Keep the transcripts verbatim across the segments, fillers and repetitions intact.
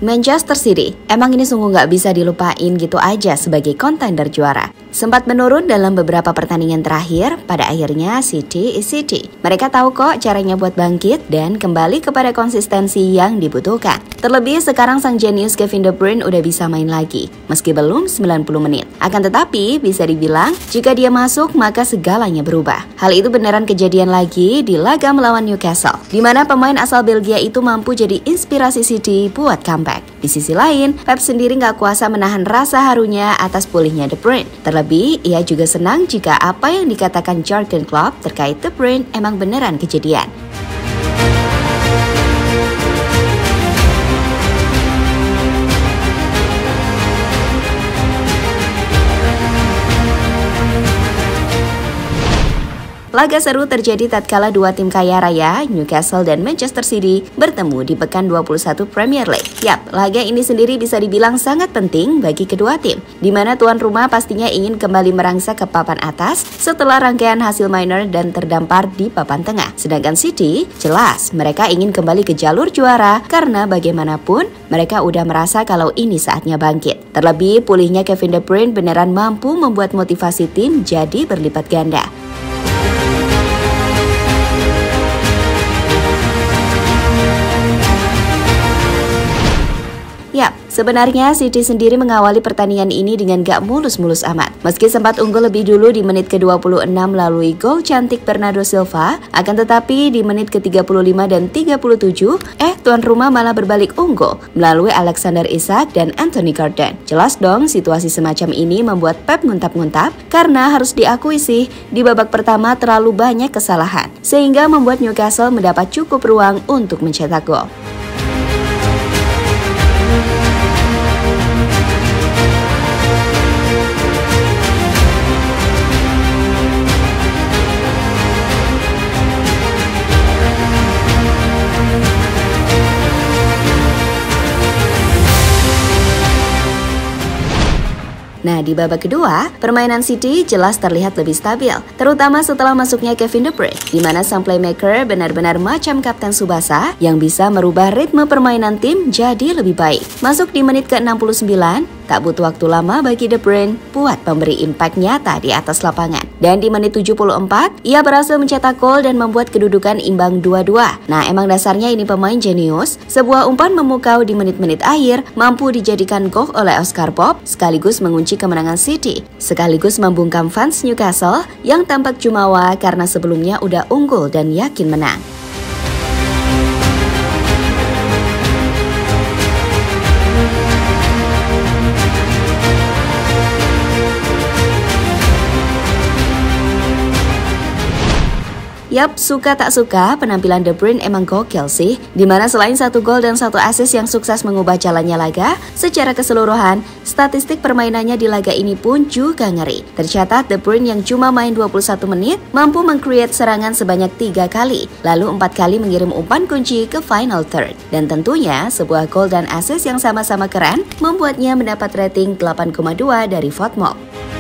Manchester City, emang ini sungguh nggak bisa dilupain gitu aja sebagai kontender juara. Sempat menurun dalam beberapa pertandingan terakhir, pada akhirnya City is City. Mereka tahu kok caranya buat bangkit dan kembali kepada konsistensi yang dibutuhkan. Terlebih sekarang sang jenius Kevin De Bruyne udah bisa main lagi, meski belum sembilan puluh menit. Akan tetapi, bisa dibilang jika dia masuk maka segalanya berubah. Hal itu beneran kejadian lagi di laga melawan Newcastle, di mana pemain asal Belgia itu mampu jadi inspirasi City buat comeback. Di sisi lain, Pep sendiri nggak kuasa menahan rasa harunya atas pulihnya De Bruyne. Terlebih, ia juga senang jika apa yang dikatakan Jurgen Klopp terkait De Bruyne emang beneran kejadian. Laga seru terjadi tatkala dua tim kaya raya, Newcastle dan Manchester City, bertemu di pekan dua puluh satu Premier League. Yap, laga ini sendiri bisa dibilang sangat penting bagi kedua tim, di mana tuan rumah pastinya ingin kembali merangsek ke papan atas setelah rangkaian hasil minor dan terdampar di papan tengah. Sedangkan City, jelas mereka ingin kembali ke jalur juara karena bagaimanapun mereka udah merasa kalau ini saatnya bangkit. Terlebih, pulihnya Kevin De Bruyne beneran mampu membuat motivasi tim jadi berlipat ganda. Yap, sebenarnya City sendiri mengawali pertandingan ini dengan gak mulus-mulus amat. Meski sempat unggul lebih dulu di menit ke dua puluh enam melalui gol cantik Bernardo Silva, akan tetapi di menit ke tiga puluh lima dan tiga puluh tujuh, eh tuan rumah malah berbalik unggul melalui Alexander Isak dan Anthony Gordon. Jelas dong situasi semacam ini membuat Pep nguntap-nguntap karena harus diakui sih di babak pertama terlalu banyak kesalahan, sehingga membuat Newcastle mendapat cukup ruang untuk mencetak gol. Nah, di babak kedua, permainan City jelas terlihat lebih stabil, terutama setelah masuknya Kevin De Bruyne, di mana sang playmaker benar-benar macam Kapten Tsubasa yang bisa merubah ritme permainan tim jadi lebih baik. Masuk di menit ke enam puluh sembilan, tak butuh waktu lama bagi De Bruyne buat memberi impact nyata di atas lapangan. Dan di menit tujuh puluh empat, ia berhasil mencetak gol dan membuat kedudukan imbang dua dua. Nah, emang dasarnya ini pemain jenius. Sebuah umpan memukau di menit-menit akhir mampu dijadikan gol oleh Oscar Bob, sekaligus mengunci kemenangan City, sekaligus membungkam fans Newcastle yang tampak jumawa karena sebelumnya udah unggul dan yakin menang. Yap, suka tak suka, penampilan De Bruyne emang gokil sih. Dimana selain satu gol dan satu assist yang sukses mengubah jalannya laga, secara keseluruhan, statistik permainannya di laga ini pun juga ngeri. Tercatat De Bruyne yang cuma main dua puluh satu menit, mampu meng-create serangan sebanyak tiga kali, lalu empat kali mengirim umpan kunci ke final third. Dan tentunya, sebuah gol dan assist yang sama-sama keren, membuatnya mendapat rating delapan koma dua dari Fotmob.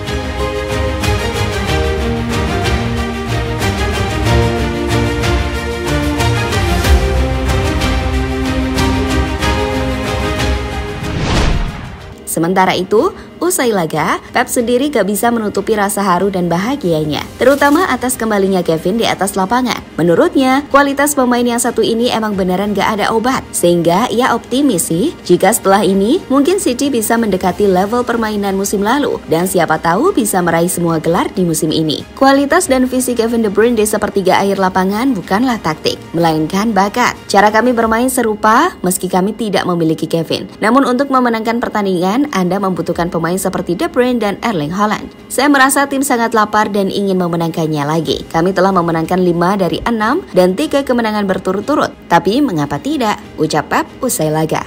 Sementara itu, usai laga, Pep sendiri gak bisa menutupi rasa haru dan bahagianya, terutama atas kembalinya Kevin di atas lapangan. Menurutnya, kualitas pemain yang satu ini emang beneran gak ada obat, sehingga ia optimis sih jika setelah ini mungkin City bisa mendekati level permainan musim lalu, dan siapa tahu bisa meraih semua gelar di musim ini. Kualitas dan visi Kevin De Bruyne di sepertiga akhir lapangan bukanlah taktik, melainkan bakat. Cara kami bermain serupa meski kami tidak memiliki Kevin. Namun untuk memenangkan pertandingan, Anda membutuhkan pemain seperti De Bruyne dan Erling Haaland. Saya merasa tim sangat lapar dan ingin memenangkannya lagi. Kami telah memenangkan lima dari enam dan tiga kemenangan berturut-turut. Tapi mengapa tidak? Ucap Pep usai laga.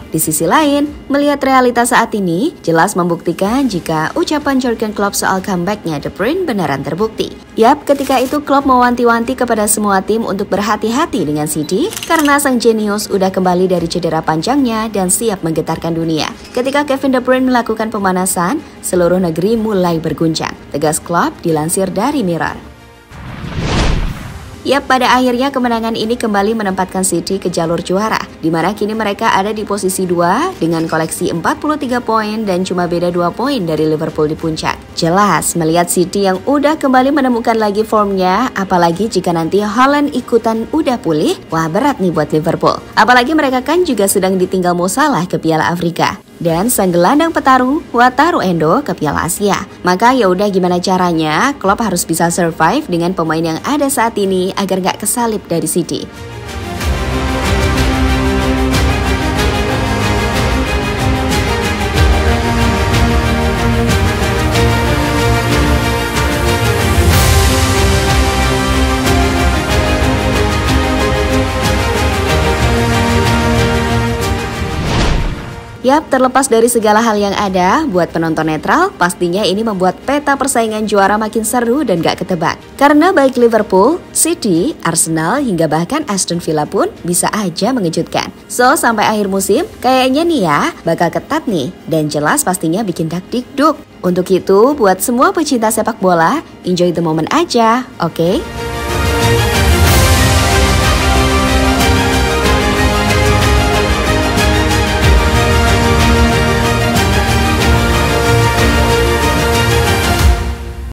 Di sisi lain, melihat realitas saat ini, jelas membuktikan jika ucapan Jurgen Klopp soal comeback-nya De Bruyne beneran terbukti. Yap, ketika itu Klopp mewanti-wanti kepada semua tim untuk berhati-hati dengan City karena sang jenius udah kembali dari cedera panjangnya dan siap menggetarkan dunia. Ketika Kevin De Bruyne melakukan pemanasan, seluruh negeri mulai berguncang. Tegas Klopp dilansir dari Mirror. Yap, pada akhirnya kemenangan ini kembali menempatkan City ke jalur juara, di mana kini mereka ada di posisi dua dengan koleksi empat puluh tiga poin dan cuma beda dua poin dari Liverpool di puncak. Jelas, melihat City yang udah kembali menemukan lagi formnya, apalagi jika nanti Haaland ikutan udah pulih, wah berat nih buat Liverpool. Apalagi mereka kan juga sedang ditinggal Mo Salah ke Piala Afrika. Dan sang gelandang petarung Wataru Endo ke Piala Asia. Maka ya udah gimana caranya, Klopp harus bisa survive dengan pemain yang ada saat ini agar gak kesalip dari City. Yap, terlepas dari segala hal yang ada, buat penonton netral, pastinya ini membuat peta persaingan juara makin seru dan gak ketebak. Karena baik Liverpool, City, Arsenal, hingga bahkan Aston Villa pun bisa aja mengejutkan. So, sampai akhir musim, kayaknya nih ya, bakal ketat nih, dan jelas pastinya bikin dak-dikduk. Untuk itu, buat semua pecinta sepak bola, enjoy the moment aja, oke? Okay?